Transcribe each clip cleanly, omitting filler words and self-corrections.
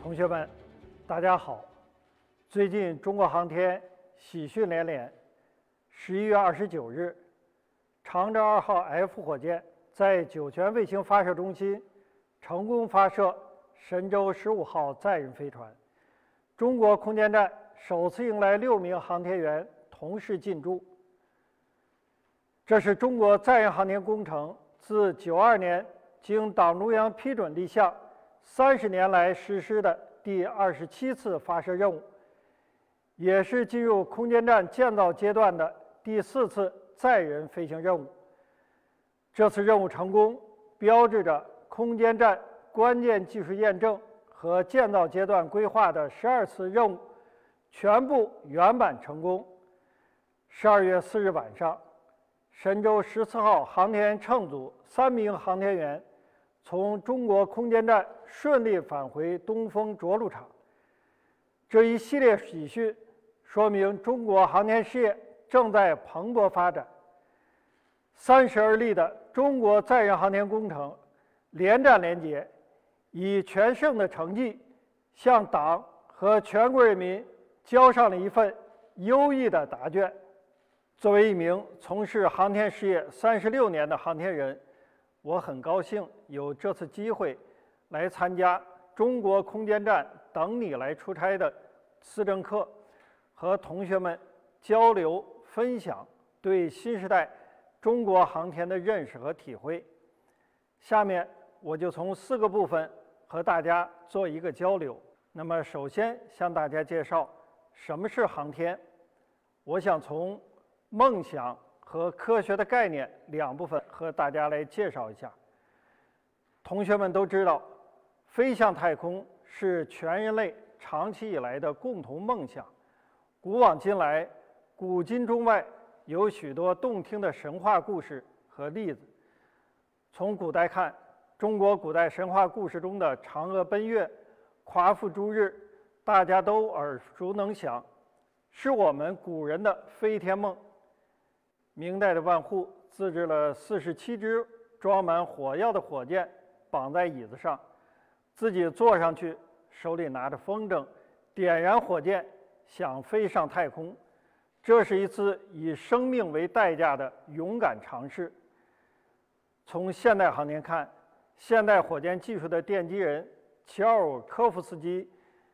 同学们，大家好。最近中国航天喜讯连连。11月29日，长征2号 F 火箭在酒泉卫星发射中心成功发射神舟15号载人飞船，中国空间站首次迎来6名航天员同时进驻。这是中国载人航天工程自92年经党中央批准立项30年来实施的第27次发射任务，也是进入空间站建造阶段的第4次载人飞行任务。这次任务成功，标志着空间站关键技术验证和建造阶段规划的12次任务全部圆满成功。12月4日晚上，神舟14号航天员乘组3名航天员从中国空间站顺利返回东风着陆场。这一系列喜讯说明中国航天事业正在蓬勃发展。30而立的中国载人航天工程连战连捷，以全胜的成绩向党和全国人民交上了一份优异的答卷。作为一名从事航天事业36年的航天人，我很高兴有这次机会来参加中国空间站等你来出差的思政课，和同学们交流分享对新时代中国航天的认识和体会。下面我就从4个部分和大家做一个交流。那么首先向大家介绍什么是航天。我想从梦想和科学的概念2部分和大家来介绍一下。同学们都知道，飞向太空是全人类长期以来的共同梦想。古往今来，古今中外有许多动听的神话故事和例子。从古代看，中国古代神话故事中的嫦娥奔月、夸父逐日，大家都耳熟能详，是我们古人的飞天梦。明代的万户自制了47只装满火药的火箭，绑在椅子上，自己坐上去，手里拿着风筝，点燃火箭，想飞上太空。这是一次以生命为代价的勇敢尝试。从现代航天看，现代火箭技术的奠基人齐奥尔科夫斯基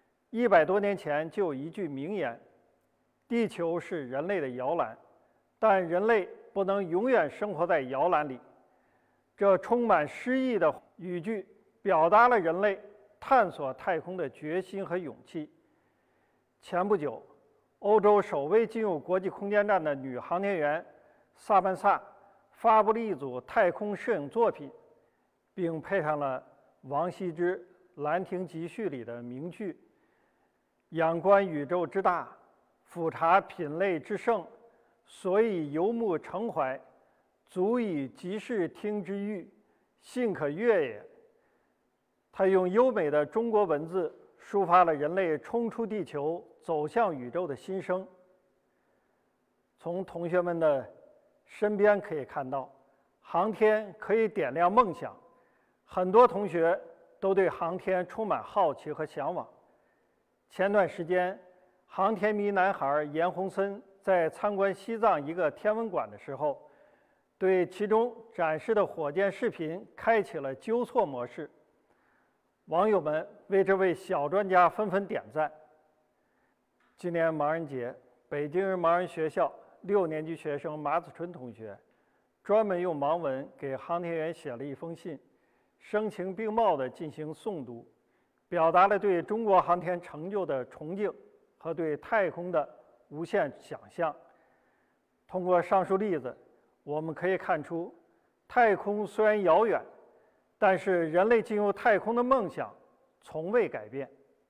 100多年前就有一句名言：地球是人类的摇篮，但人类不能永远生活在摇篮里。这充满诗意的语句表达了人类探索太空的决心和勇气。前不久，欧洲首位进入国际空间站的女航天员萨曼萨发布了一组太空摄影作品，并配上了王羲之《兰亭集序》里的名句：仰观宇宙之大，俯察品类之盛，所以游目骋怀，足以极视听之欲，信可悦也。他用优美的中国文字抒发了人类冲出地球走向宇宙的心声。从同学们的身边可以看到，航天可以点亮梦想，很多同学都对航天充满好奇和向往。前段时间，航天迷男孩严洪森在参观西藏一个天文馆的时候，对其中展示的火箭视频开启了纠错模式。网友们为这位小专家纷纷点赞。今年盲人节，北京盲人学校6年级学生马子春同学专门用盲文给航天员写了一封信，声情并茂地进行诵读，表达了对中国航天成就的崇敬和对太空的无限想象。通过上述例子，我们可以看出，太空虽然遥远，但是人类进入太空的梦想从未改变。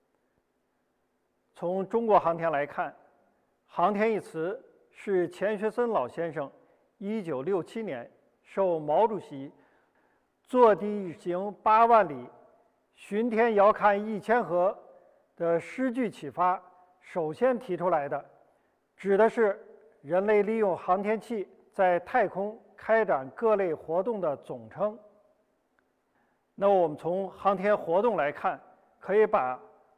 从中国航天来看，航天一词是钱学森老先生1967年受毛主席坐地行8万里，巡天遥看1000河的诗句启发首先提出来的，指的是人类利用航天器在太空开展各类活动的总称。那我们从航天活动来看，可以把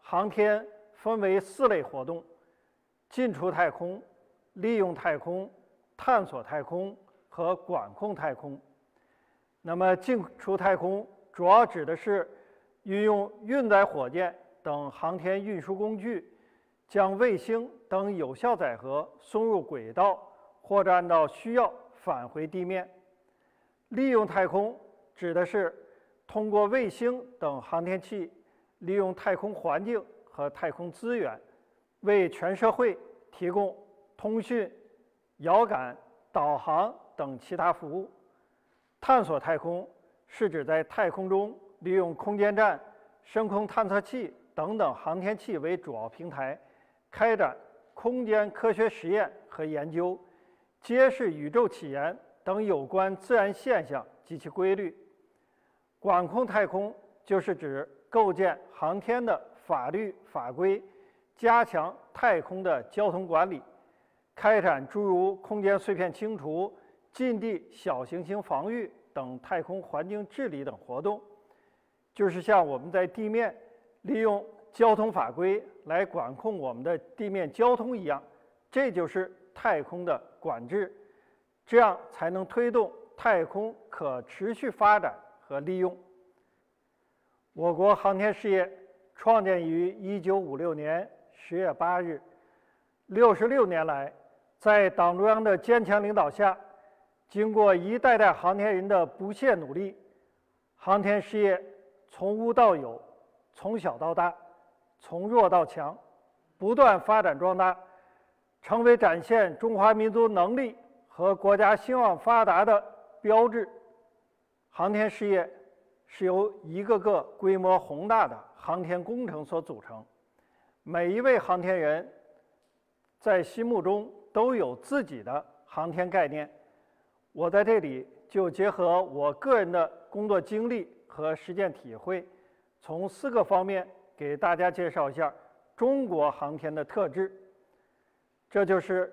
航天分为4类活动：进出太空、利用太空、探索太空和管控太空。那么进出太空主要指的是运用运载火箭等航天运输工具，将卫星等有效载荷送入轨道，或者按照需要返回地面。利用太空指的是通过卫星等航天器，利用太空环境和太空资源，为全社会提供通讯、遥感、导航等其他服务。探索太空是指在太空中利用空间站、深空探测器等等航天器为主要平台，开展空间科学实验和研究，揭示宇宙起源等有关自然现象及其规律。管控太空就是指构建航天的法律法规，加强太空的交通管理，开展诸如空间碎片清除、近地小行星防御等太空环境治理等活动，就是像我们在地面利用交通法规来管控我们的地面交通一样，这就是太空的管制，这样才能推动太空可持续发展和利用。我国航天事业创建于1956年10月8日，66年来，在党中央的坚强领导下，经过一代代航天人的不懈努力，航天事业从无到有，从小到大，从弱到强，不断发展壮大，成为展现中华民族能力和国家兴旺发达的标志。航天事业是由一个个规模宏大的航天工程所组成，每一位航天人在心目中都有自己的航天概念。我在这里就结合我个人的工作经历和实践体会，从4个方面给大家介绍一下中国航天的特质。这就是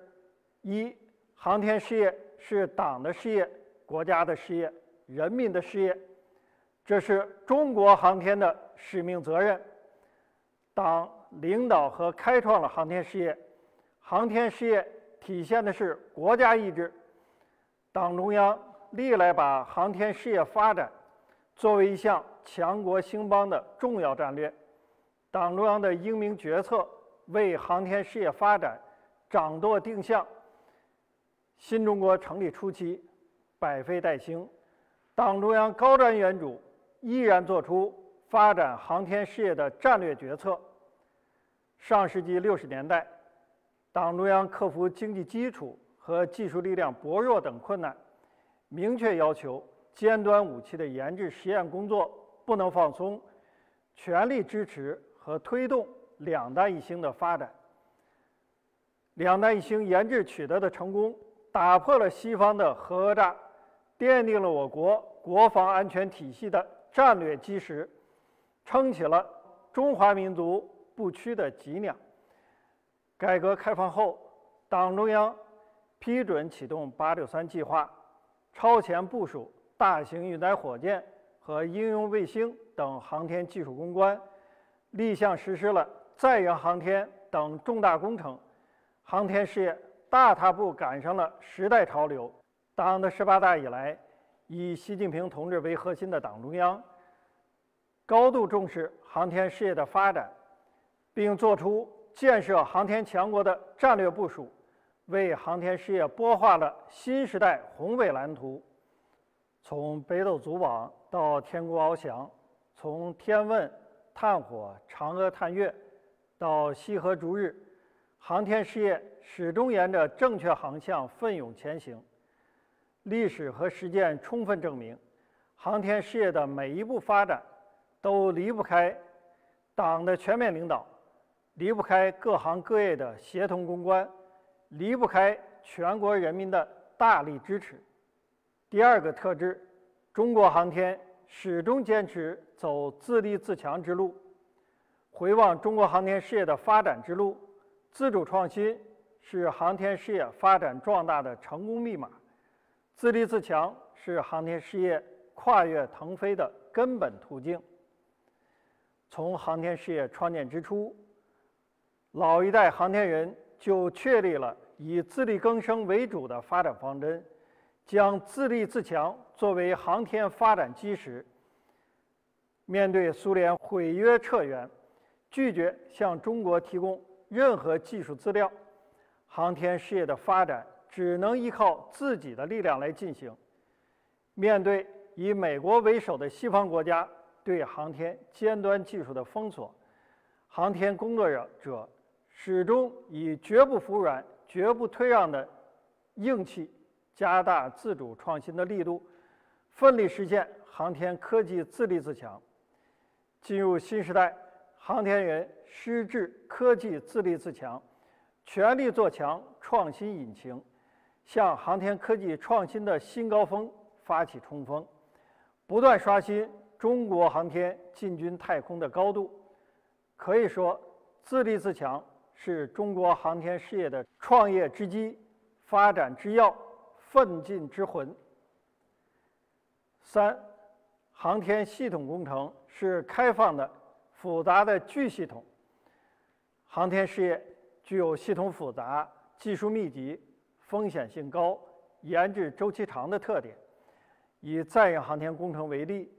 1，航天事业是党的事业、国家的事业、人民的事业，这是中国航天的使命责任。党领导和开创了航天事业，航天事业体现的是国家意志。党中央历来把航天事业发展作为一项强国兴邦的重要战略。党中央的英明决策为航天事业发展掌舵定向。新中国成立初期，百废待兴，党中央高瞻远瞩，毅然做出发展航天事业的战略决策。上世纪60年代，党中央克服经济基础和技术力量薄弱等困难，明确要求尖端武器的研制实验工作不能放松，全力支持和推动两弹一星的发展。两弹一星研制取得的成功，打破了西方的核讹诈，奠定了我国国防安全体系的战略基石，撑起了中华民族不屈的脊梁。改革开放后，党中央批准启动863计划，超前部署大型运载火箭和应用卫星等航天技术攻关，立项实施了载人航天等重大工程，航天事业大踏步赶上了时代潮流。党的18大以来，以习近平同志为核心的党中央高度重视航天事业的发展，并作出建设航天强国的战略部署，为航天事业擘画了新时代宏伟蓝图。从北斗组网到天宫翱翔，从天问、探火、嫦娥探月到羲和逐日，航天事业始终沿着正确航向奋勇前行。历史和实践充分证明，航天事业的每一步发展都离不开党的全面领导，离不开各行各业的协同攻关，离不开全国人民的大力支持。第二个特质，中国航天始终坚持走自立自强之路。回望中国航天事业的发展之路，自主创新是航天事业发展壮大的成功密码，自立自强是航天事业跨越腾飞的根本途径。 从航天事业创建之初，老一代航天人就确立了以自力更生为主的发展方针，将自立自强作为航天发展基石。面对苏联毁约撤员，拒绝向中国提供任何技术资料，航天事业的发展只能依靠自己的力量来进行。面对以美国为首的西方国家对航天尖端技术的封锁，航天工作者始终以绝不服软、绝不退让的硬气，加大自主创新的力度，奋力实现航天科技自立自强。进入新时代，航天员矢志科技自立自强，全力做强创新引擎，向航天科技创新的新高峰发起冲锋，不断刷新中国航天进军太空的高度。可以说，自立自强是中国航天事业的创业之基、发展之要、奋进之魂。3、航天系统工程是开放的、复杂的巨系统。航天事业具有系统复杂、技术密集、风险性高、研制周期长的特点。以载人航天工程为例，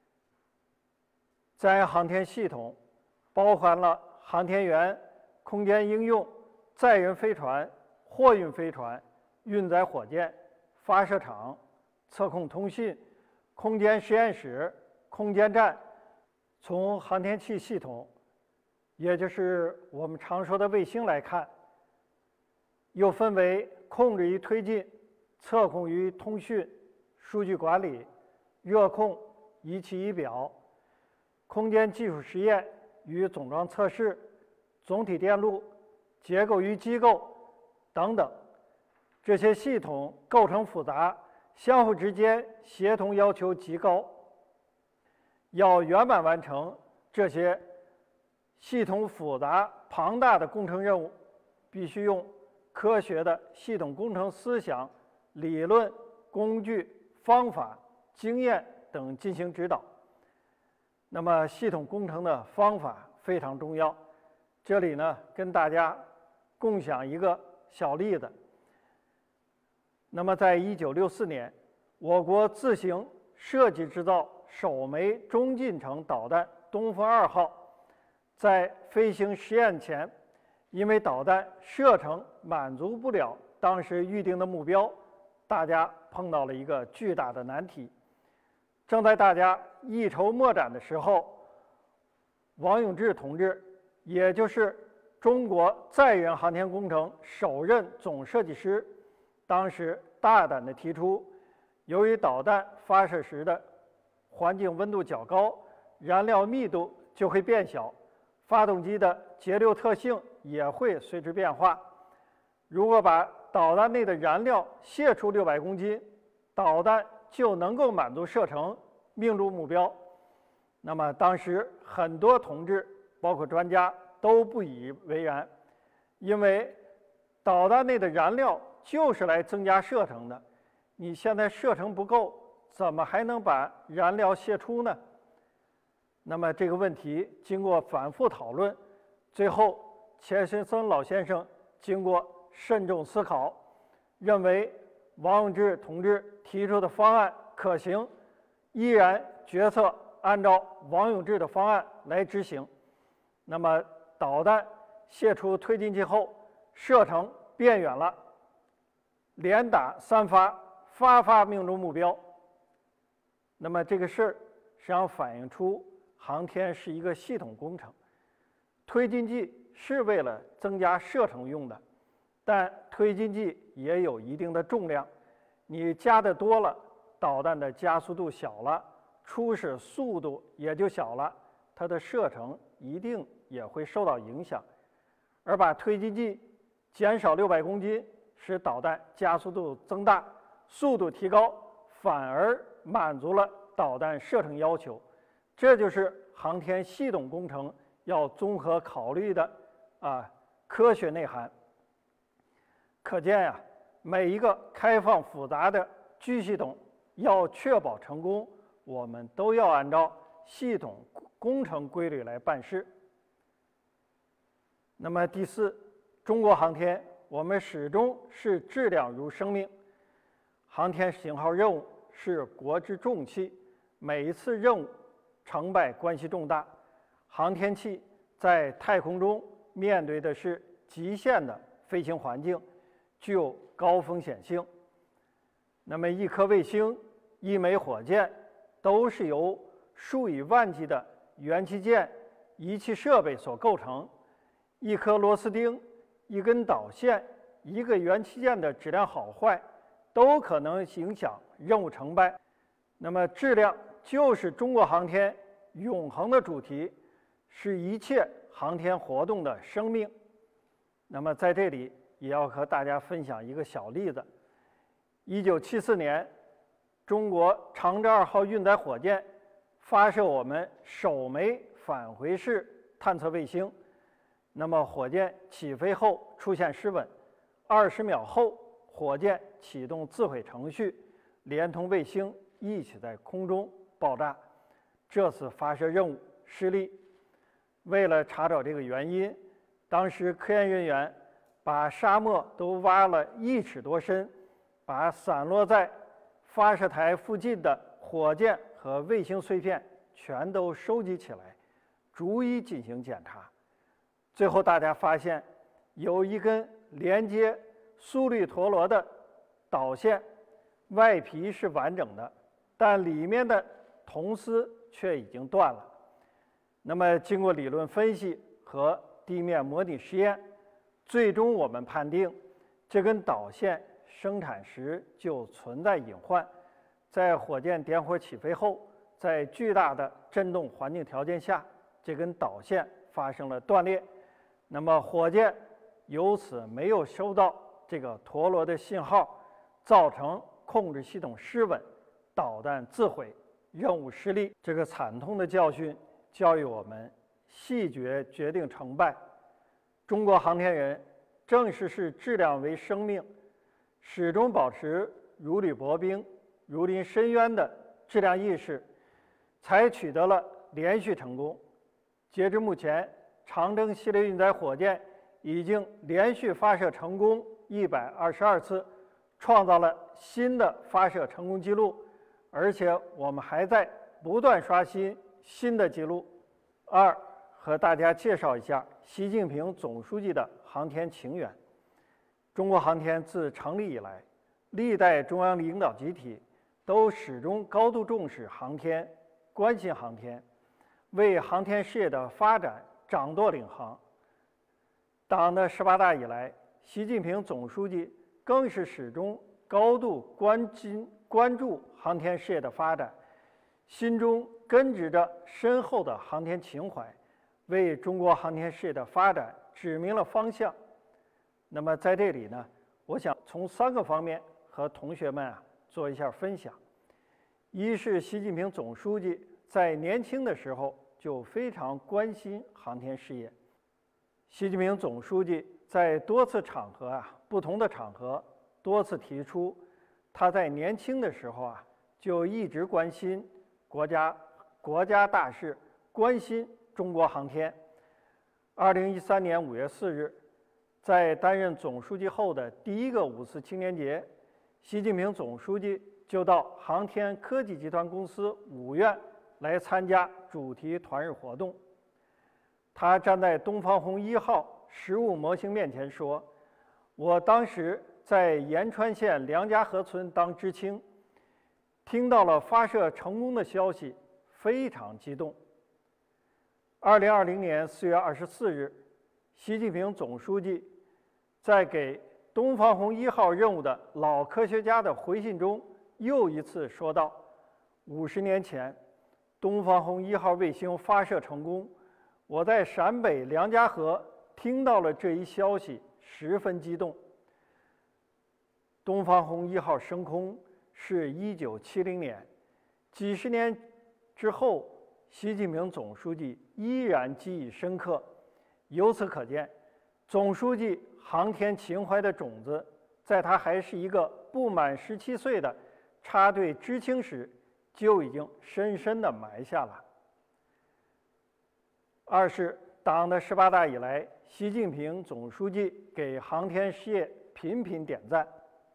载人航天系统包含了航天员、空间应用、载人飞船、货运飞船、运载火箭、发射场、测控通信、空间实验室、空间站。从航天器系统，也就是我们常说的卫星来看，又分为控制与推进、测控与通讯、数据管理、热控、仪器仪表、空间技术实验与总装测试、总体电路、结构与机构等等。这些系统构成复杂，相互之间协同要求极高。要圆满完成这些系统复杂庞大的工程任务，必须用科学的系统工程思想、理论、工具、方法、经验等进行指导。那么系统工程的方法非常重要，这里呢跟大家共享一个小例子。那么在1964年，我国自行设计制造首枚中近程导弹东风2号，在飞行实验前，因为导弹射程满足不了当时预定的目标，大家碰到了一个巨大的难题。正在大家一筹莫展的时候，王永志同志，也就是中国载人航天工程首任总设计师，当时大胆地提出，由于导弹发射时的环境温度较高，燃料密度就会变小，发动机的节流特性也会随之变化。如果把导弹内的燃料泄出600公斤，导弹就能够满足射程，命中目标。那么当时很多同志，包括专家都不以为然，因为导弹内的燃料就是来增加射程的，你现在射程不够，怎么还能把燃料泄出呢？那么这个问题经过反复讨论，最后钱学森老先生经过慎重思考，认为王永志同志提出的方案可行，依然决策按照王永志的方案来执行。那么导弹泄出推进器后，射程变远了，连打3发，发发命中目标。那么这个事儿实际上反映出航天是一个系统工程，推进剂是为了增加射程用的，但推进剂也有一定的重量，你加的多了，导弹的加速度小了，初始速度也就小了，它的射程一定也会受到影响。而把推进剂减少600公斤，使导弹加速度增大，速度提高，反而满足了导弹射程要求。这就是航天系统工程要综合考虑的科学内涵。可见呀，每一个开放复杂的巨系统要确保成功，我们都要按照系统工程规律来办事。那么第四，中国航天我们始终视质量如生命，航天型号任务是国之重器，每一次任务成败关系重大。航天器在太空中面对的是极限的飞行环境，具有高风险性。那么一颗卫星、一枚火箭都是由数以万计的元器件、仪器设备所构成，一颗螺丝钉、一根导线、一个元器件的质量好坏都可能影响任务成败。那么质量就是中国航天永恒的主题，是一切航天活动的生命。那么在这里也要和大家分享一个小例子。1974年，中国长征2号运载火箭发射我们首枚返回式探测卫星。那么火箭起飞后出现失稳，20秒后火箭启动自毁程序，连同卫星一起在空中爆炸。这次发射任务失利。为了查找这个原因，当时科研人员把沙漠都挖了1尺多深，把散落在发射台附近的火箭和卫星碎片全都收集起来，逐一进行检查。最后大家发现，有一根连接速率陀螺的导线，外皮是完整的，但里面的铜丝却已经断了。那么经过理论分析和地面模拟实验，最终我们判定这根导线生产时就存在隐患，在火箭点火起飞后，在巨大的振动环境条件下，这根导线发生了断裂。那么火箭由此没有收到这个陀螺的信号，造成控制系统失稳，导弹自毁，任务失利。这个惨痛的教训教育我们，细节决定成败。中国航天人正是视质量为生命，始终保持如履薄冰、如临深渊的质量意识，才取得了连续成功。截至目前，长征系列运载火箭已经连续发射成功122次，创造了新的发射成功记录，而且我们还在不断刷新新的记录。2，和大家介绍一下习近平总书记的航天情缘。中国航天自成立以来，历代中央领导集体都始终高度重视航天，关心航天，为航天事业的发展掌舵领航。党的18大以来，习近平总书记更是始终高度关注航天事业的发展，心中根植着深厚的航天情怀，为中国航天事业的发展指明了方向。那么在这里呢，我想从3个方面和同学们做一下分享。一是习近平总书记在年轻的时候就非常关心航天事业。习近平总书记在多次场合不同的场合多次提出，他在年轻的时候就一直关心国家大事，关心中国航天。2013年5月4日，在担任总书记后的第1个5四青年节，习近平总书记就到航天科技集团公司5院来参加主题团日活动。他站在东方红1号实物模型面前说：“我当时在延川县梁家河村当知青，听到了发射成功的消息，非常激动。”2020年4月24日，习近平总书记在给东方红1号任务的老科学家的回信中又一次说道：“50年前，东方红1号卫星发射成功，我在陕北梁家河听到了这一消息，十分激动。”东方红1号升空是1970年，几十年之后，习近平总书记依然记忆深刻。由此可见，总书记航天情怀的种子，在他还是一个不满17岁的插队知青时，就已经深深地埋下了。 二是党的18大以来，习近平总书记给航天事业频频点赞。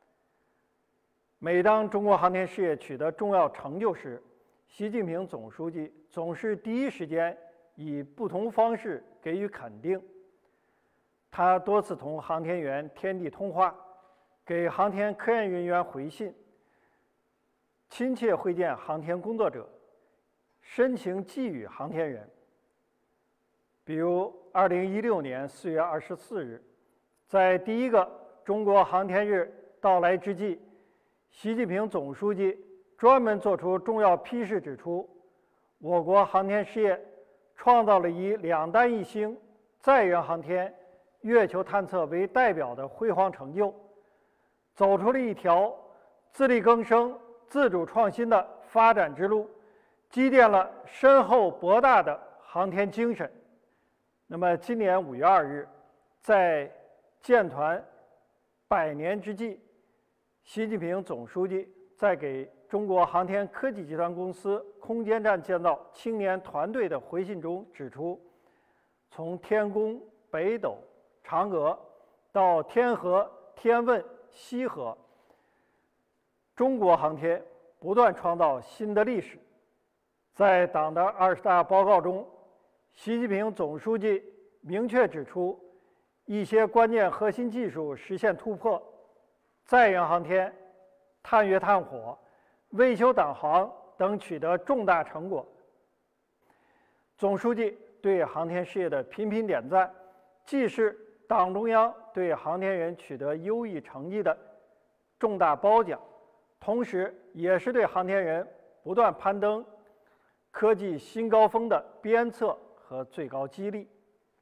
每当中国航天事业取得重要成就时，习近平总书记总是第一时间以不同方式给予肯定。他多次同航天员天地通话，给航天科研人员回信，亲切会见航天工作者，深情寄语航天人。比如2016年4月24日，在第一个中国航天日到来之际，习近平总书记专门作出重要批示，指出我国航天事业创造了以2弹1星、载人航天、月球探测为代表的辉煌成就，走出了一条自力更生、自主创新的发展之路，积淀了深厚博大的航天精神。那么，今年5月2日，在建团100年之际，习近平总书记在给中国航天科技集团公司空间站建造青年团队的回信中指出，从天宫、北斗、嫦娥到天河、天问、西河，中国航天不断创造新的历史。在党的20大报告中，习近平总书记明确指出，一些关键核心技术实现突破，载人航天、探月探火、微修导航等取得重大成果。总书记对航天事业的频频点赞，既是党中央对航天人取得优异成绩的重大褒奖，同时也是对航天人不断攀登科技新高峰的鞭策和最高激励。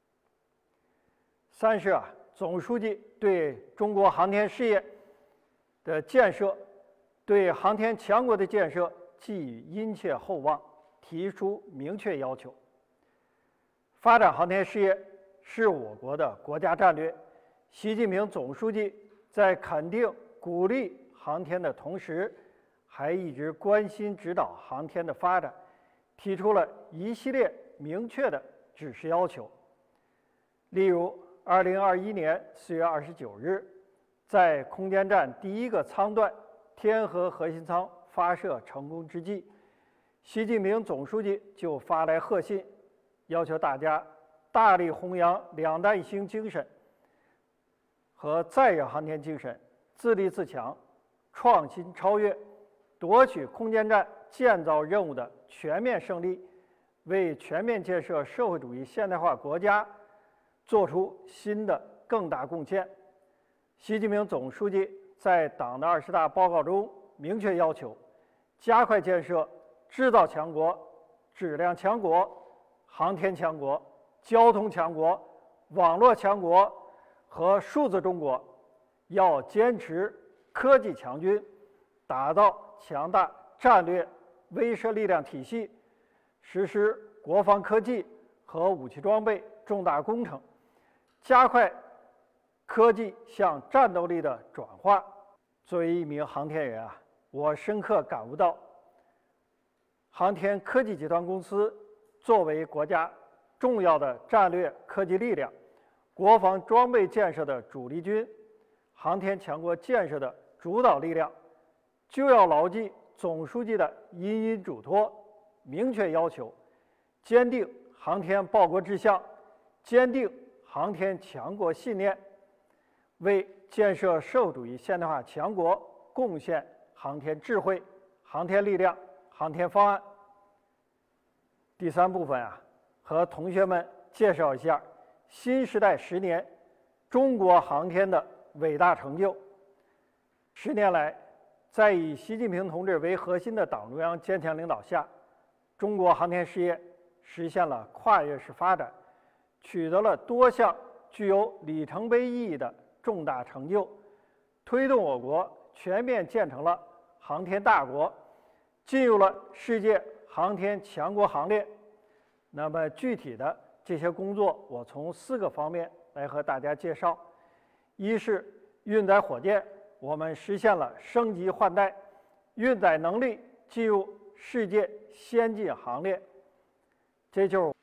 三是总书记对中国航天事业的建设、对航天强国的建设寄予殷切厚望，提出明确要求。发展航天事业是我国的国家战略。习近平总书记在肯定、鼓励航天的同时，还一直关心指导航天的发展，提出了一系列明确的指示要求。例如，2021年4月29日，在空间站第一个舱段天河核心舱发射成功之际，习近平总书记就发来贺信，要求大家大力弘扬2弹1星精神和载人航天精神，自立自强，创新超越，夺取空间站建造任务的全面胜利，为全面建设社会主义现代化国家做出新的更大贡献。习近平总书记在党的20大报告中明确要求，加快建设制造强国、质量强国、航天强国、交通强国、网络强国和数字中国，要坚持科技强军，打造强大战略威慑力量体系，实施国防科技和武器装备重大工程，加快科技向战斗力的转化。作为一名航天人我深刻感悟到，航天科技集团公司作为国家重要的战略科技力量，国防装备建设的主力军，航天强国建设的主导力量，就要牢记总书记的殷殷嘱托，明确要求，坚定航天报国志向，坚定航天强国信念，为建设社会主义现代化强国贡献航天智慧、航天力量、航天方案。第三部分和同学们介绍一下新时代10年中国航天的伟大成就。10年来，在以习近平同志为核心的党中央坚强领导下，中国航天事业实现了跨越式发展，取得了多项具有里程碑意义的重大成就，推动我国全面建成了航天大国，进入了世界航天强国行列。那么具体的这些工作，我从4个方面来和大家介绍。一是运载火箭，我们实现了升级换代，运载能力进入世界先进行列。这就是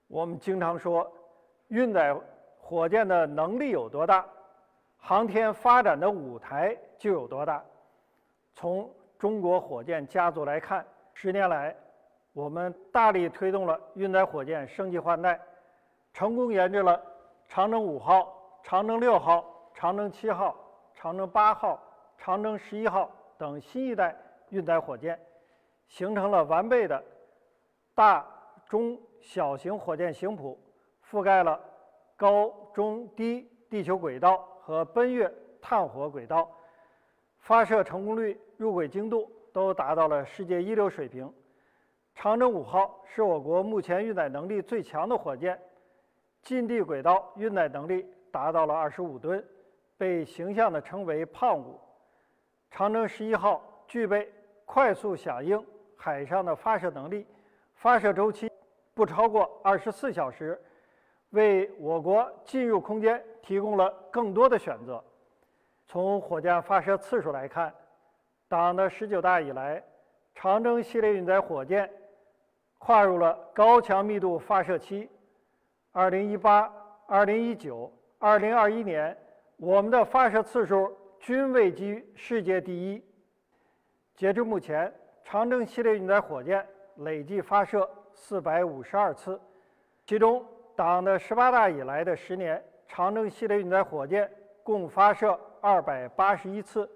我们经常说，运载火箭的能力有多大，航天发展的舞台就有多大。从中国火箭家族来看，10年来，我们大力推动了运载火箭升级换代，成功研制了长征5号、长征6号、长征7号、长征8号、长征11号等新一代运载火箭，形成了完备的大、中、小型火箭型谱，覆盖了高、中、低地球轨道和奔月探火轨道，发射成功率、入轨精度都达到了世界一流水平。长征5号是我国目前运载能力最强的火箭，近地轨道运载能力达到了25吨，被形象地称为“胖五”。长征11号具备快速响应海上的发射能力，发射周期不超过24小时，为我国进入空间提供了更多的选择。从火箭发射次数来看，党的19大以来，长征系列运载火箭跨入了高强密度发射期。2018、2019、2021年，我们的发射次数均位居世界第一。截至目前，长征系列运载火箭累计发射452次，其中党的18大以来的10年，长征系列运载火箭共发射281次。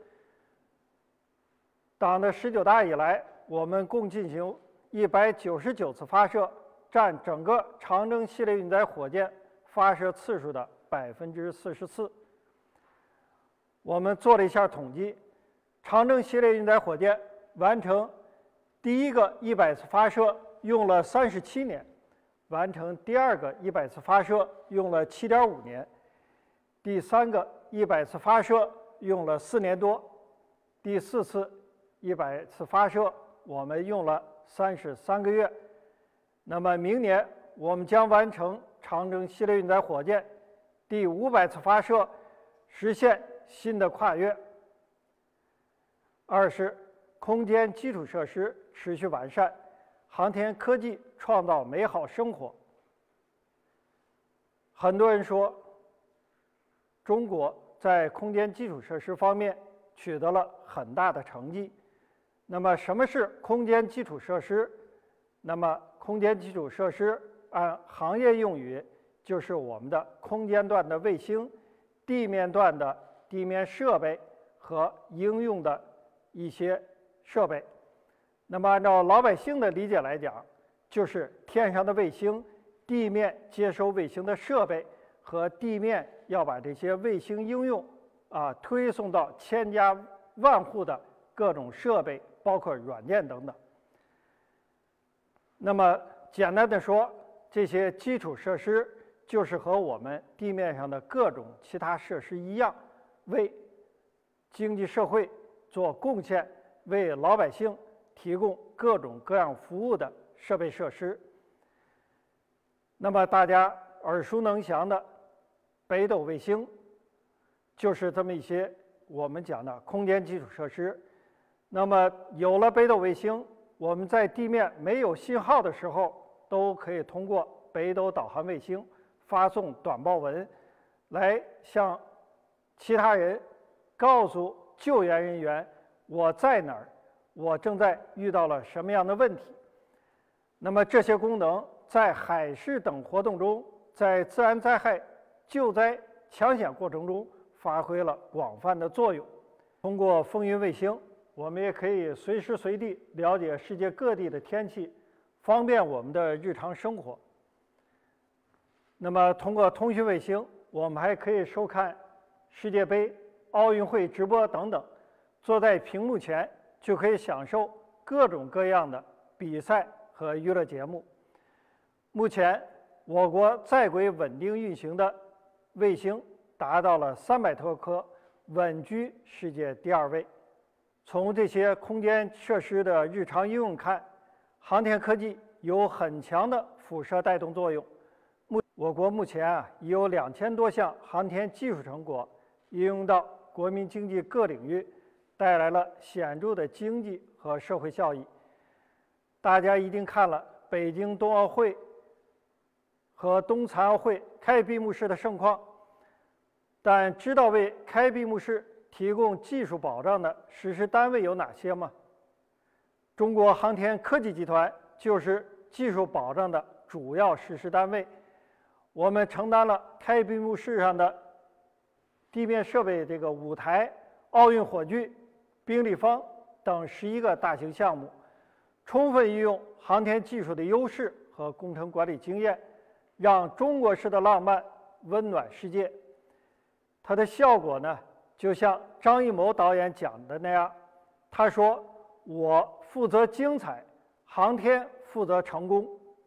党的19大以来，我们共进行199次发射，占整个长征系列运载火箭发射次数的44%。我们做了一下统计，长征系列运载火箭完成第一个100次发射用了37年，完成第二个100次发射用了7.5年，第三个100次发射用了4年多，第4次100次发射我们用了33个月。那么明年我们将完成长征系列运载火箭第500次发射，实现新的跨越。二是空间基础设施持续完善，航天科技创造美好生活。很多人说，中国在空间基础设施方面取得了很大的成绩。那么什么是空间基础设施？那么空间基础设施按行业用语就是我们的空间段的卫星、地面段的地面设备和应用的一些设备。那么按照老百姓的理解来讲，就是天上的卫星、地面接收卫星的设备和地面要把这些卫星应用推送到千家万户的各种设备，包括软件等等。那么简单的说，这些基础设施就是和我们地面上的各种其他设施一样，为经济社会做贡献，为老百姓提供各种各样服务的设备设施。那么大家耳熟能详的北斗卫星，就是这么一些我们讲的空间基础设施。那么有了北斗卫星，我们在地面没有信号的时候，都可以通过北斗导航卫星发送短报文，来向其他人告诉救援人员我在哪儿，我正在遇到了什么样的问题。那么这些功能在海事等活动中，在自然灾害救灾抢险过程中发挥了广泛的作用。通过风云卫星，我们也可以随时随地了解世界各地的天气，方便我们的日常生活。那么通过通讯卫星，我们还可以收看世界杯、奥运会直播等等，坐在屏幕前就可以享受各种各样的比赛和娱乐节目。目前，我国在轨稳定运行的卫星达到了300多颗，稳居世界第2位。从这些空间设施的日常应用看，航天科技有很强的辐射带动作用。我国目前已有2000多项航天技术成果应用到国民经济各领域，带来了显著的经济和社会效益。大家一定看了北京冬奥会和冬残奥会开闭幕式的盛况，但知道为开闭幕式提供技术保障的实施单位有哪些吗？中国航天科技集团就是技术保障的主要实施单位。我们承担了开闭幕式上的地面设备舞台、奥运火炬、冰立方等11个大型项目，充分运用航天技术的优势和工程管理经验，让中国式的浪漫温暖世界。它的效果呢，就像张艺谋导演讲的那样，他说：“我负责精彩，航天负责成功。”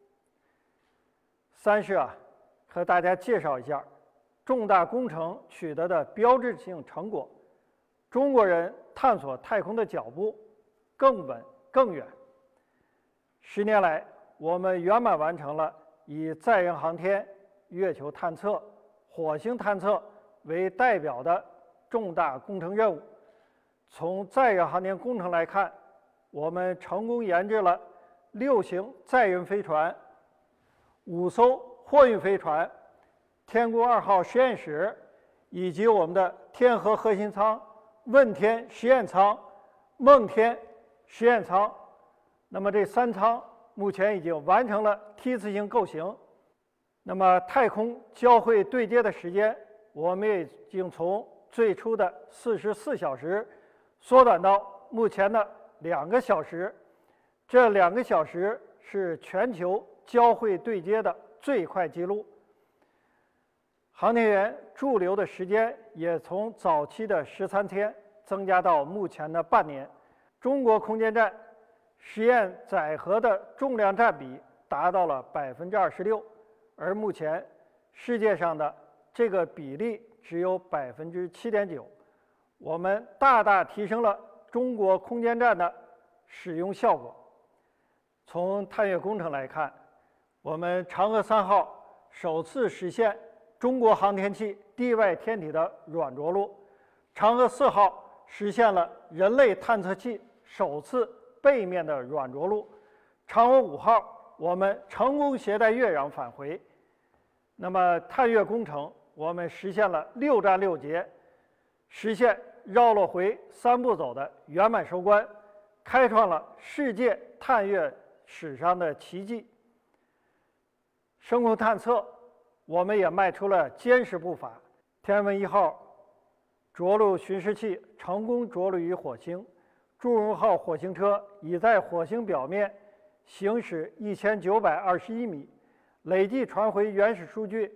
三是和大家介绍一下重大工程取得的标志性成果。中国人探索太空的脚步更稳更远。10年来，我们圆满完成了以载人航天、月球探测、火星探测为代表的重大工程任务。从载人航天工程来看，我们成功研制了6型载人飞船、5艘货运飞船、天宫2号实验室，以及我们的天河核心舱、问天实验舱、梦天实验舱。那么这3舱目前已经完成了梯次性构型。那么太空交会对接的时间，我们也已经从最初的44小时缩短到目前的2个小时。这2个小时是全球交会对接的最快记录。航天员驻留的时间也从早期的13天增加到目前的半年。中国空间站实验载荷的重量占比达到了26%，而目前世界上的这个比例只有7.9%。我们大大提升了中国空间站的使用效果。从探月工程来看，我们嫦娥3号首次实现中国航天器地外天体的软着陆，嫦娥4号实现了人类探测器首次背面的软着陆，嫦娥5号我们成功携带月壤返回。那么探月工程我们实现了6站6节，实现绕落回3步走的圆满收官，开创了世界探月史上的奇迹。深空探测我们也迈出了坚实步伐。天问1号着陆巡视器成功着陆于火星，祝融号火星车已在火星表面行驶1921米，累计传回原始数据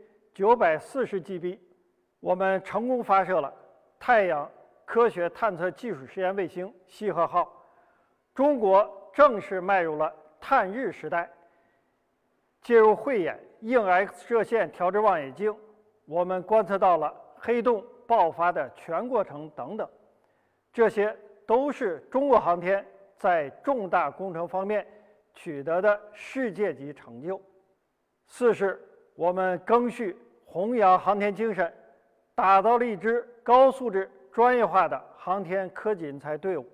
940 GB。我们成功发射了太阳科学探测技术实验卫星羲和号，中国正式迈入了探日时代。借入慧眼硬 X 射线调制望远镜，我们观测到了黑洞爆发的全过程等等，这些都是中国航天在重大工程方面取得的世界级成就。4是我们赓续弘扬航天精神，打造了一支高素质专业化的航天科技人才队伍。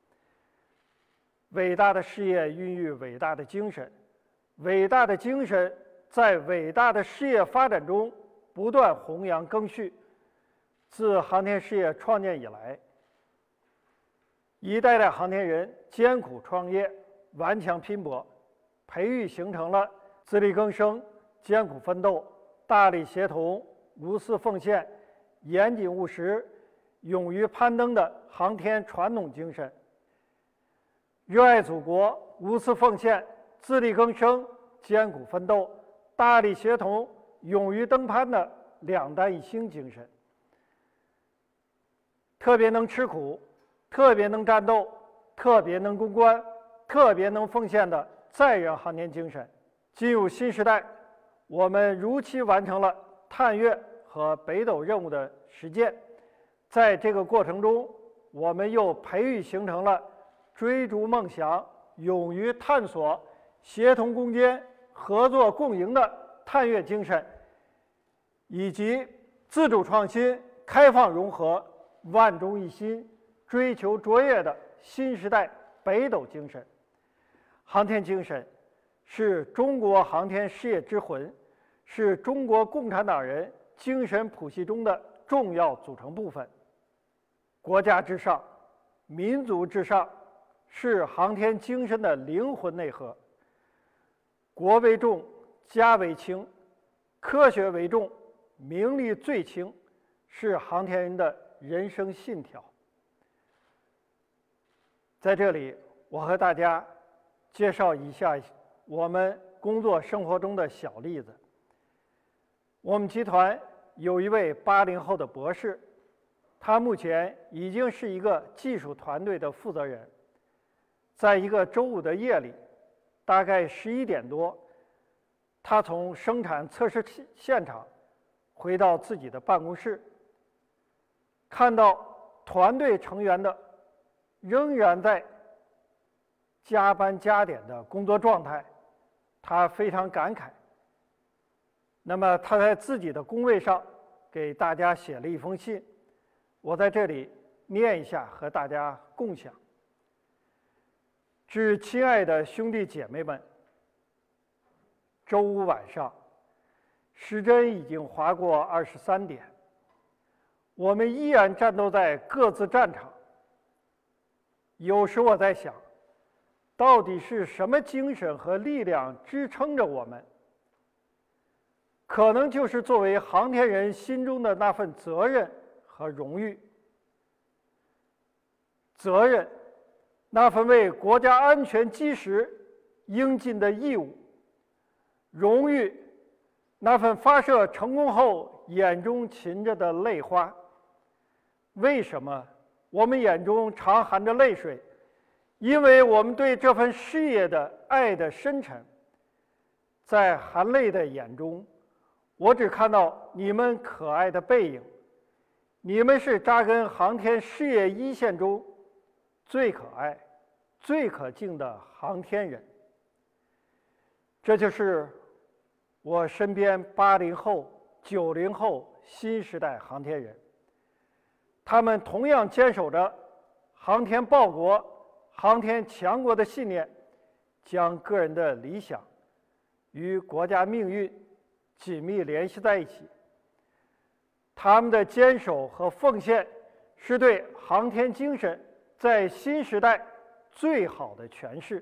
伟大的事业孕育伟大的精神，伟大的精神在伟大的事业发展中不断弘扬赓续。自航天事业创建以来，一代代航天人艰苦创业，顽强拼搏，培育形成了自力更生、艰苦奋斗、大力协同、无私奉献、严谨务实、勇于攀登的航天传统精神。热爱祖国、无私奉献、自力更生、艰苦奋斗、大力协同、勇于登攀的2弹1星精神。特别能吃苦、特别能战斗、特别能攻关、特别能奉献的载人航天精神。进入新时代，我们如期完成了探月和北斗任务的实践。在这个过程中，我们又培育形成了追逐梦想、勇于探索、协同攻坚、合作共赢的探月精神，以及自主创新、开放融合、万众一心、追求卓越的新时代北斗精神。航天精神是中国航天事业之魂， 是中国共产党人精神谱系中的重要组成部分。国家至上，民族至上，是航天精神的灵魂内核。国为重，家为轻，科学为重，名利最轻，是航天人的人生信条。在这里，我和大家介绍一下我们工作生活中的小例子。我们集团有一位80后的博士，他目前已经是一个技术团队的负责人。在一个周五的夜里，大概11点多，他从生产测试现场回到自己的办公室，看到团队成员的仍然在加班加点的工作状态，他非常感慨。那么他在自己的工位上给大家写了一封信，我在这里念一下，和大家共享。致亲爱的兄弟姐妹们，周五晚上，时针已经划过23点，我们依然战斗在各自战场。有时我在想，到底是什么精神和力量支撑着我们？可能就是作为航天人心中的那份责任和荣誉。责任，那份为国家安全基石应尽的义务；荣誉，那份发射成功后眼中噙着的泪花。为什么我们眼中常含着泪水？因为我们对这份事业的爱的深沉。在含泪的眼中，我只看到你们可爱的背影，你们是扎根航天事业一线中最可爱、最可敬的航天人。这就是我身边80后、90后新时代航天人，他们同样坚守着航天报国、航天强国的信念，将个人的理想与国家命运紧密联系在一起。他们的坚守和奉献是对航天精神在新时代最好的诠释。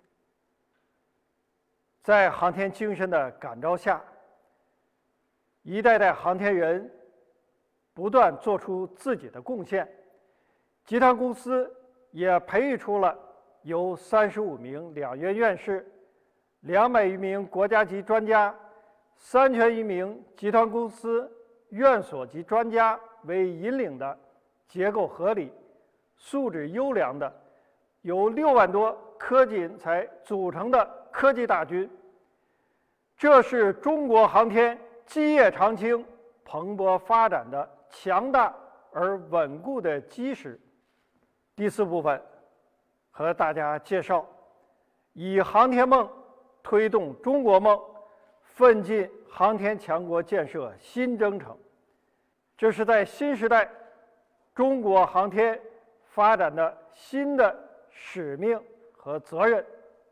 在航天精神的感召下，一代代航天人不断做出自己的贡献。集团公司也培育出了由35名两院院士、200余名国家级专家、3000余名集团公司院所级专家为引领的结构合理、素质优良的由6万多科技人才组成的科技大军。这是中国航天基业长青、蓬勃发展的强大而稳固的基石。第4部分，和大家介绍以航天梦推动中国梦，奋进航天强国建设新征程。这是在新时代中国航天发展的新的使命和责任。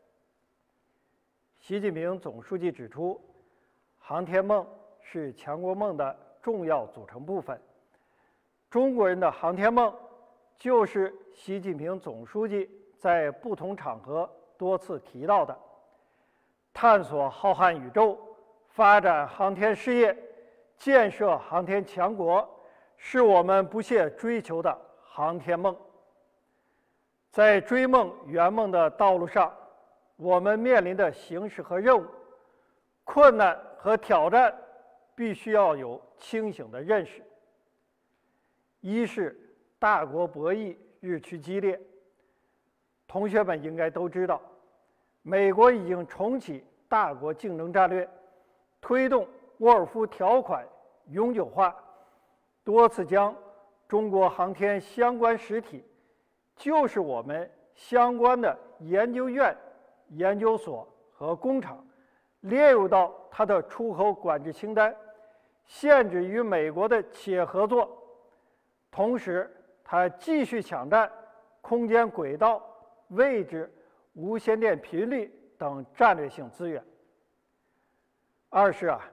习近平总书记指出，航天梦是强国梦的重要组成部分。中国人的航天梦，就是习近平总书记在不同场合多次提到的：探索浩瀚宇宙，发展航天事业，建设航天强国，是我们不懈追求的航天梦。在追梦圆梦的道路上，我们面临的形势和任务、困难和挑战，必须要有清醒的认识。一是大国博弈日趋激烈，同学们应该都知道，美国已经重启大国竞争战略，推动沃尔夫条款永久化，多次将中国航天相关实体，就是我们相关的研究院、研究所和工厂，列入到它的出口管制清单，限制与美国的企业合作。同时，它继续抢占空间轨道、位置、无线电频率等战略性资源。二是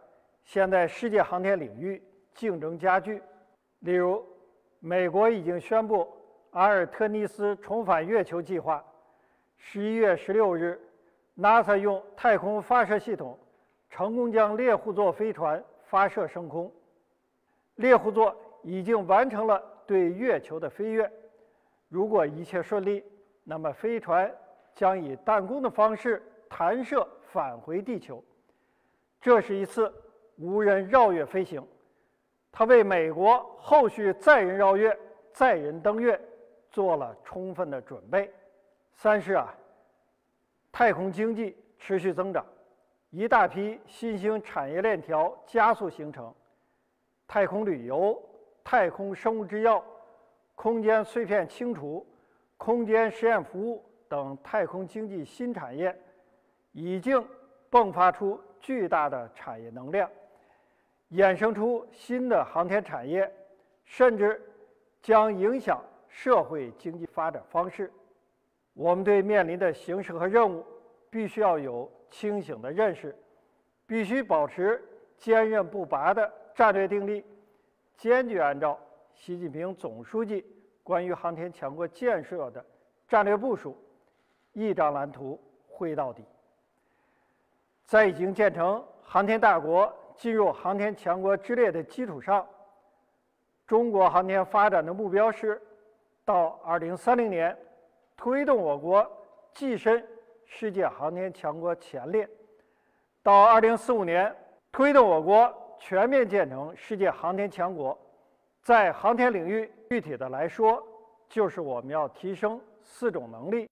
现在世界航天领域竞争加剧。例如，美国已经宣布阿尔特弥斯重返月球计划。11月16日 ，NASA 用太空发射系统成功将猎户座飞船发射升空。猎户座已经完成了对月球的飞跃。如果一切顺利，那么飞船将以弹弓的方式弹射返回地球。这是一次无人绕月飞行，它为美国后续载人绕月、载人登月做了充分的准备。三是太空经济持续增长，一大批新兴产业链条加速形成，太空旅游、太空生物制药、空间碎片清除、空间实验服务等太空经济新产业已经迸发出巨大的产业能量，衍生出新的航天产业，甚至将影响社会经济发展方式。我们对面临的形势和任务必须要有清醒的认识，必须保持坚韧不拔的战略定力，坚决按照习近平总书记关于航天强国建设的战略部署，一张蓝图绘到底。在已经建成航天大国、进入航天强国之列的基础上，中国航天发展的目标是到2030年推动我国跻身世界航天强国前列，到2045年推动我国全面建成世界航天强国。在航天领域，具体的来说，就是我们要提升4种能力：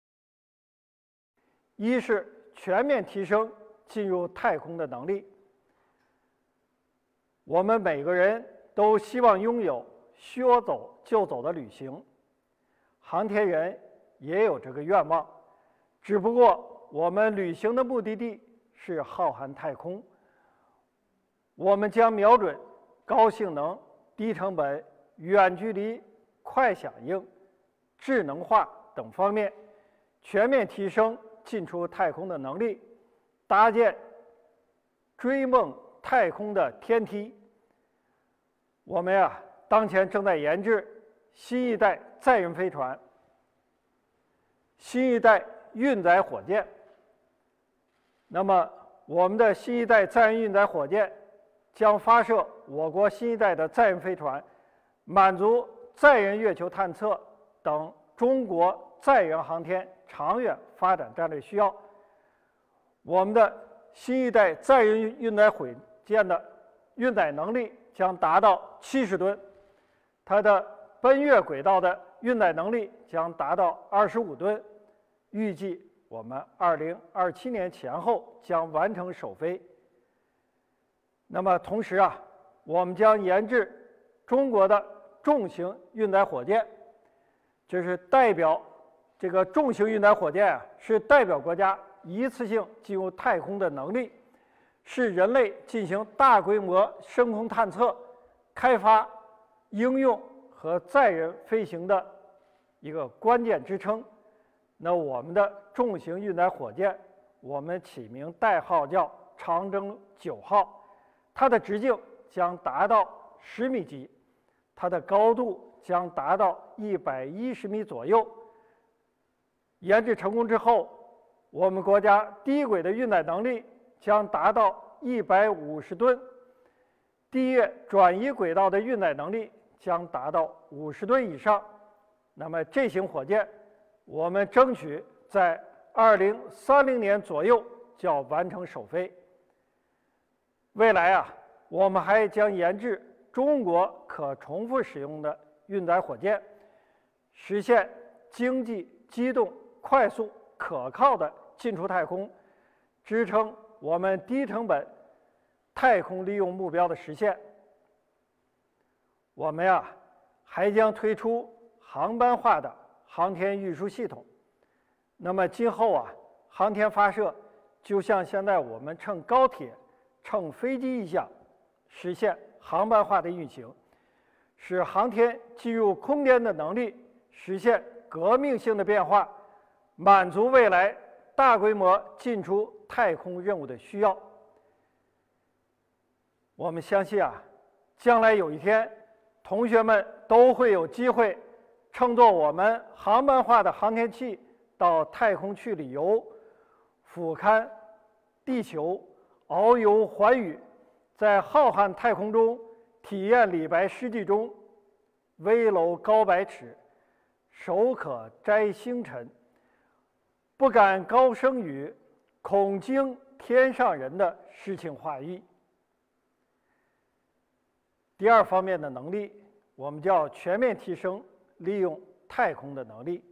一是全面提升进入太空的能力。我们每个人都希望拥有说走就走的旅行，航天人也有这个愿望，只不过我们旅行的目的地是浩瀚太空。我们将瞄准高性能、低成本、远距离、快响应、智能化等方面，全面提升进出太空的能力，搭建追梦太空的天梯。我们当前正在研制新一代载人飞船、新一代运载火箭。那么，我们的新一代载人运载火箭将发射我国新一代的载人飞船，满足载人月球探测等中国载人航天长远发展战略需要。我们的新一代载人运载火箭的运载能力将达到70吨，它的奔月轨道的运载能力将达到25吨，预计我们2027年前后将完成首飞。那么同时我们将研制中国的重型运载火箭，就是代表这个重型运载火箭是代表国家一次性进入太空的能力，是人类进行大规模深空探测、开发、应用和载人飞行的一个关键支撑。那我们的重型运载火箭，我们起名代号叫长征9号，它的直径将达到10米级，它的高度将达到110米左右。研制成功之后，我们国家低轨的运载能力将达到150吨，地月转移轨道的运载能力将达到50吨以上。那么这型火箭，我们争取在2030年左右就要完成首飞。未来我们还将研制中国可重复使用的运载火箭，实现经济、机动、快速、可靠的进出太空，支撑我们低成本太空利用目标的实现。我们还将推出航班化的航天运输系统。那么今后航天发射就像现在我们乘高铁、乘飞机一样，实现航班化的运行，使航天进入空间的能力实现革命性的变化，满足未来大规模进出太空任务的需要。 我们相信啊，将来有一天，同学们都会有机会乘坐我们航班化的航天器到太空去旅游，俯瞰地球，遨游寰宇，在浩瀚太空中体验李白诗句中“危楼高百尺，手可摘星辰，不敢高声语，恐惊天上人”的诗情画意。第二方面的能力，我们叫全面提升利用太空的能力。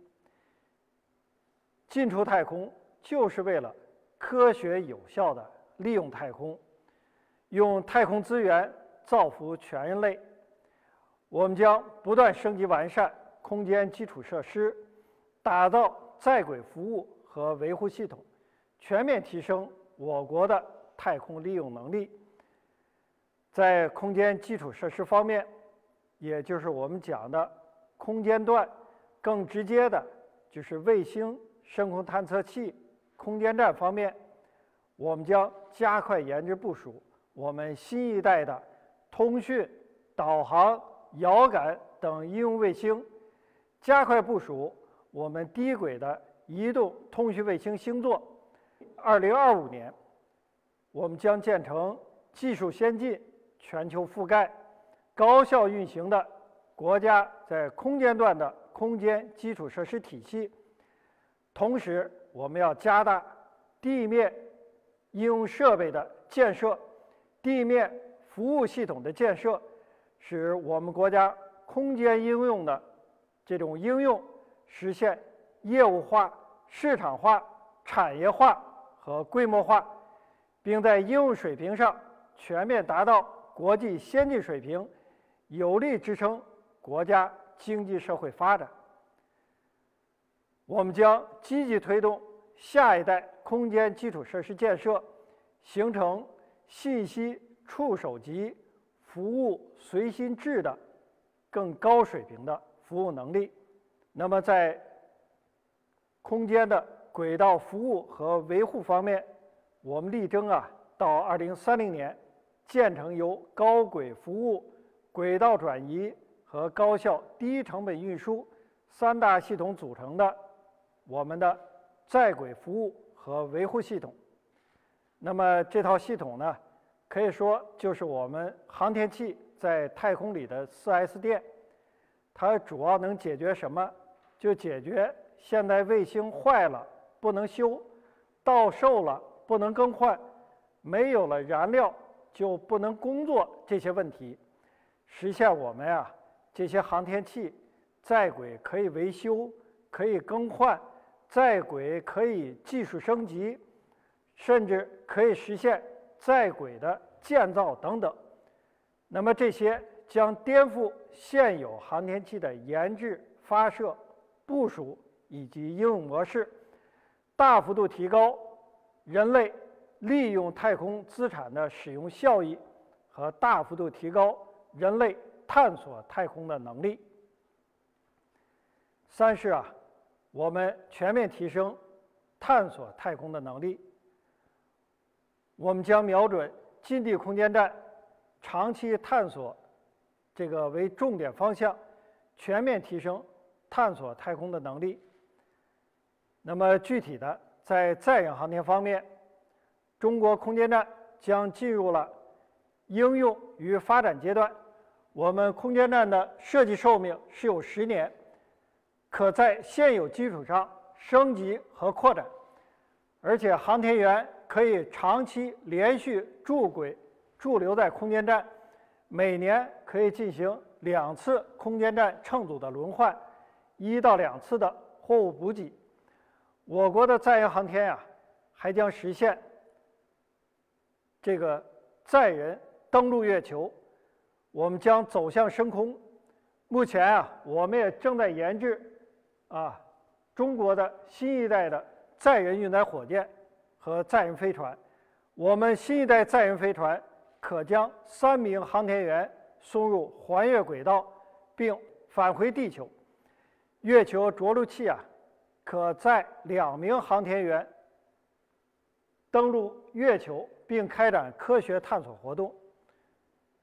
进出太空就是为了科学有效地利用太空，用太空资源造福全人类。我们将不断升级完善空间基础设施，打造在轨服务和维护系统，全面提升我国的太空利用能力。在空间基础设施方面，也就是我们讲的空间段，更直接的就是卫星、深空探测器、空间站方面，我们将加快研制部署我们新一代的通讯、导航、遥感等应用卫星，加快部署我们低轨的移动通讯卫星星座。2025年，我们将建成技术先进、全球覆盖、高效运行的国家在空间段的空间基础设施体系。同时，我们要加大地面应用设备的建设、地面服务系统的建设，使我们国家空间应用的这种应用实现业务化、市场化、产业化和规模化，并在应用水平上全面达到国际先进水平，有力支撑国家经济社会发展。我们将积极推动下一代空间基础设施建设，形成信息触手级、服务随心制的更高水平的服务能力。那么，在空间的轨道服务和维护方面，我们力争到2030年建成由高轨服务、轨道转移和高效低成本运输三大系统组成的我们的在轨服务和维护系统。那么这套系统呢，可以说就是我们航天器在太空里的4S 店。它主要能解决什么？就解决现在卫星坏了不能修，到寿了不能更换，没有了燃料就不能工作这些问题，实现我们这些航天器在轨可以维修、可以更换，在轨可以技术升级，甚至可以实现在轨的建造等等。那么这些将颠覆现有航天器的研制、发射、部署以及应用模式，大幅度提高人类利用太空资产的使用效益和大幅度提高人类探索太空的能力。三是我们全面提升探索太空的能力。我们将瞄准近地空间站长期探索这个为重点方向，全面提升探索太空的能力。那么具体的，在载人航天方面，中国空间站将进入了应用与发展阶段。我们空间站的设计寿命是有10年，可在现有基础上升级和扩展，而且航天员可以长期连续驻留在空间站，每年可以进行2次空间站乘组的轮换，1到2次的货物补给。我国的载人航天还将实现这个载人登陆月球，我们将走向深空。目前我们也正在研制中国的新一代的载人运载火箭和载人飞船。我们新一代载人飞船可将3名航天员送入环月轨道，并返回地球。月球着陆器可载2名航天员登陆月球，并开展科学探索活动。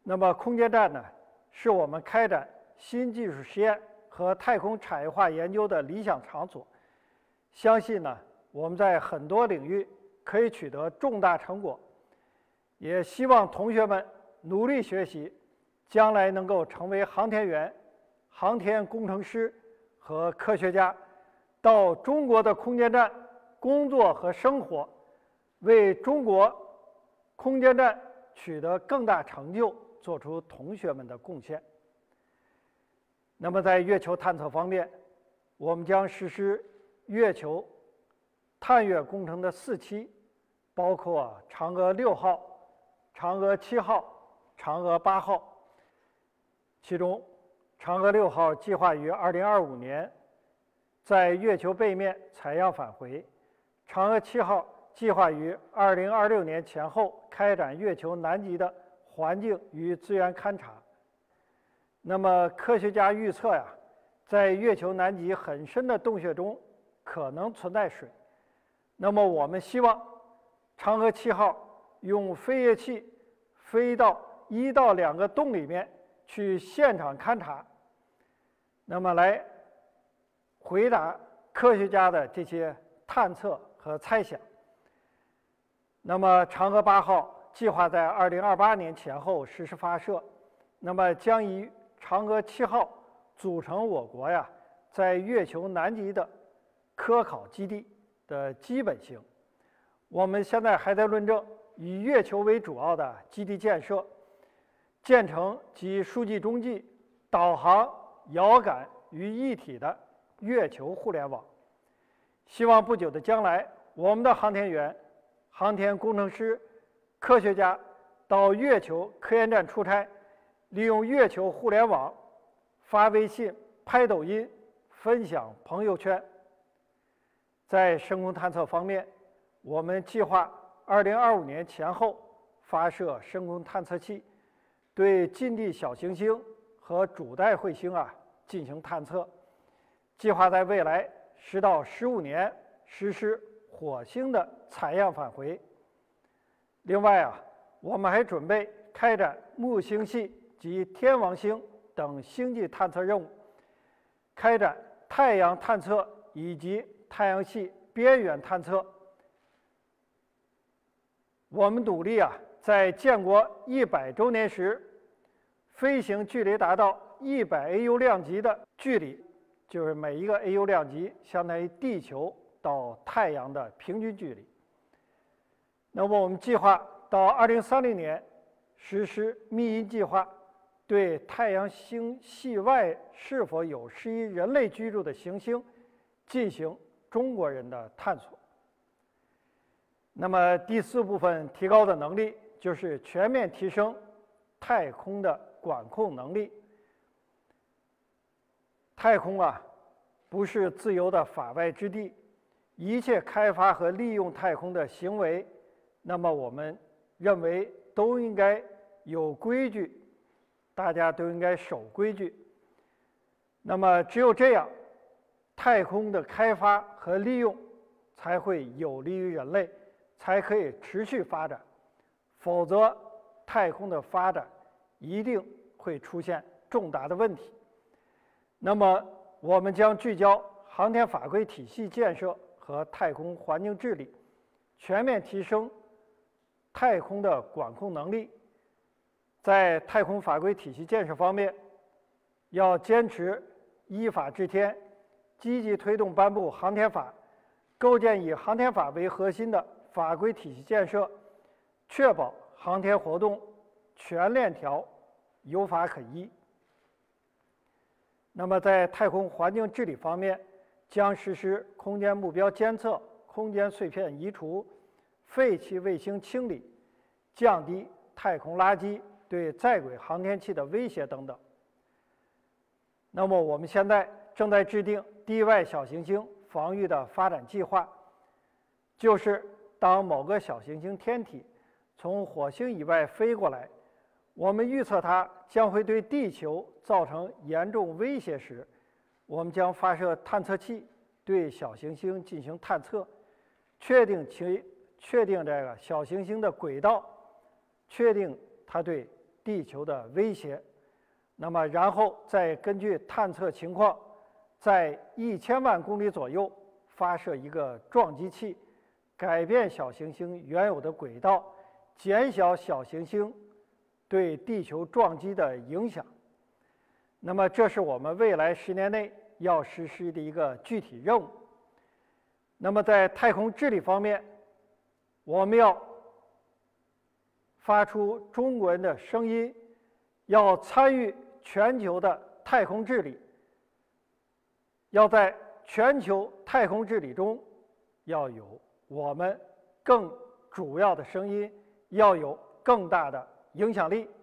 那么空间站呢，是我们开展新技术实验和太空产业化研究的理想场所。相信呢，我们在很多领域可以取得重大成果，也希望同学们努力学习，将来能够成为航天员、航天工程师和科学家，到中国的空间站工作和生活，为中国空间站取得更大成就做出同学们的贡献。那么在月球探测方面，我们将实施月球探月工程的4期，包括嫦娥6号、嫦娥7号、嫦娥8号。其中，嫦娥6号计划于2025年在月球背面采样返回，嫦娥7号计划于2026年前后开展月球南极的环境与资源勘察。那么科学家预测呀，在月球南极很深的洞穴中可能存在水。那么我们希望嫦娥7号用飞跃器飞到1到2个洞里面去现场勘察，那么来回答科学家的这些探测和猜想。那么嫦娥8号计划在2028年前后实施发射，那么将以嫦娥7号组成我国呀在月球南极的科考基地的基本型。我们现在还在论证以月球为主要的基地建设，建成集数据中继、导航、遥感于一体的月球互联网。希望不久的将来，我们的航天员、航天工程师、科学家到月球科研站出差，利用月球互联网发微信、拍抖音、分享朋友圈。在深空探测方面，我们计划2025年前后发射深空探测器，对近地小行星和主带彗星进行探测。计划在未来10到15年实施火星的采样返回。另外我们还准备开展木星系及天王星等星际探测任务，开展太阳探测以及太阳系边缘探测。我们努力在建国100周年时，飞行距离达到100 AU 量级的距离，就是每一个 AU 量级相当于地球到太阳的平均距离。那么我们计划到2030年实施密音计划，对太阳星系外是否有适宜人类居住的行星进行中国人的探索。那么第4部分提高的能力就是全面提升太空的管控能力。太空不是自由的法外之地，一切开发和利用太空的行为，那么我们认为都应该有规矩，大家都应该守规矩。那么只有这样，太空的开发和利用才会有利于人类，才可以持续发展。否则，太空的发展一定会出现重大的问题。那么我们将聚焦航天法规体系建设和太空环境治理，全面提升太空的管控能力。在太空法规体系建设方面，要坚持依法治天，积极推动颁布航天法，构建以航天法为核心的法规体系建设，确保航天活动全链条有法可依。那么在太空环境治理方面，将实施空间目标监测、空间碎片移除、废弃卫星清理，降低太空垃圾对在轨航天器的威胁等等。那么我们现在正在制定地外小行星防御的发展计划，就是当某个小行星天体从火星以外飞过来，我们预测它将会对地球造成严重威胁时，我们将发射探测器对小行星进行探测，确定这个小行星的轨道，确定它对地球的威胁，那么然后再根据探测情况，在1000万公里左右发射一个撞击器，改变小行星原有的轨道，减小小行星对地球撞击的影响。那么这是我们未来10年内要实施的一个具体任务。那么在太空治理方面，我们要发出中国人的声音，要参与全球的太空治理，要在全球太空治理中要有我们更主要的声音，要有更大的影响力。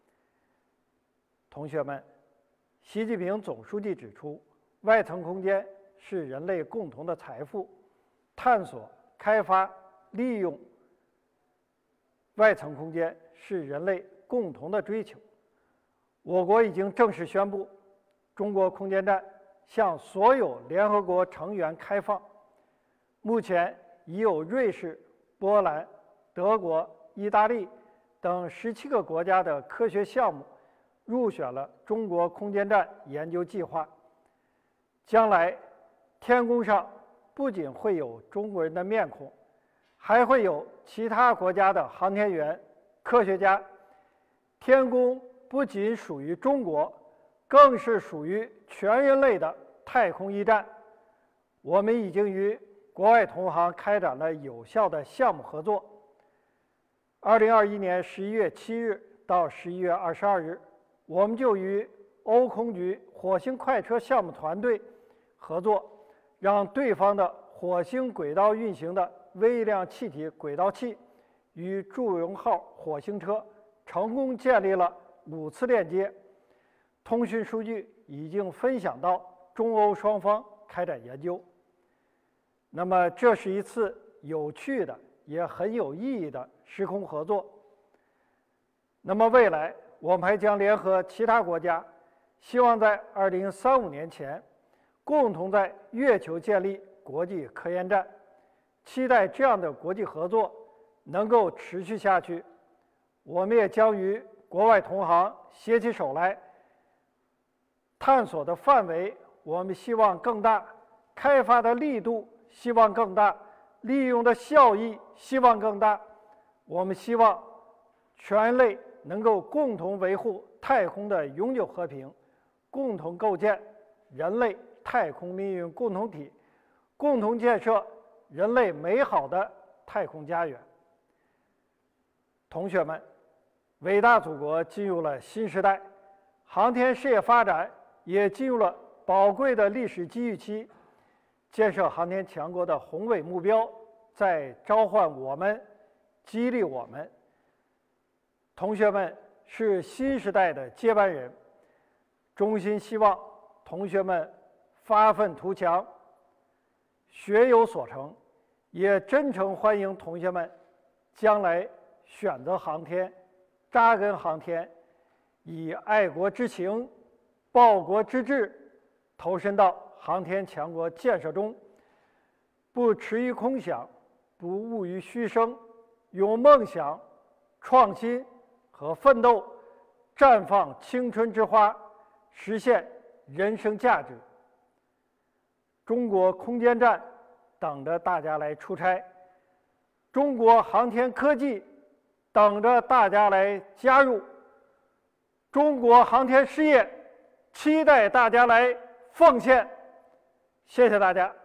同学们，习近平总书记指出，外层空间是人类共同的财富，探索、开发、利用外层空间是人类共同的追求。我国已经正式宣布，中国空间站向所有联合国成员开放。目前已有瑞士、波兰、德国、意大利等17个国家的科学项目入选了中国空间站研究计划。将来，天宫上不仅会有中国人的面孔，还会有其他国家的航天员、科学家。天宫不仅属于中国，更是属于全人类的太空驿站。我们已经与国外同行开展了有效的项目合作。2021年11月7日到11月22日，我们就与欧空局火星快车项目团队合作，让对方的火星轨道运行的微量气体轨道器与祝融号火星车成功建立了5次链接，通讯数据已经分享到中欧双方开展研究。那么这是一次有趣的也很有意义的时空合作。那么未来我们还将联合其他国家，希望在2035年前共同在月球建立国际科研站，期待这样的国际合作能够持续下去。我们也将与国外同行携起手来，探索的范围我们希望更大，开发的力度希望更大，利用的效益希望更大。我们希望全人类能够共同维护太空的永久和平，共同构建人类太空命运共同体，共同建设人类美好的太空家园。同学们，伟大祖国进入了新时代，航天事业发展也进入了宝贵的历史机遇期。建设航天强国的宏伟目标在召唤我们，激励我们。同学们是新时代的接班人，衷心希望同学们发愤图强，学有所成，也真诚欢迎同学们将来选择航天，扎根航天，以爱国之情、报国之志投身到航天强国建设中，不驰于空想，不骛于虚声，用梦想、创新和奋斗绽放青春之花，实现人生价值。中国空间站等着大家来出差，中国航天科技等着大家来加入，中国航天事业期待大家来奉献。谢谢大家。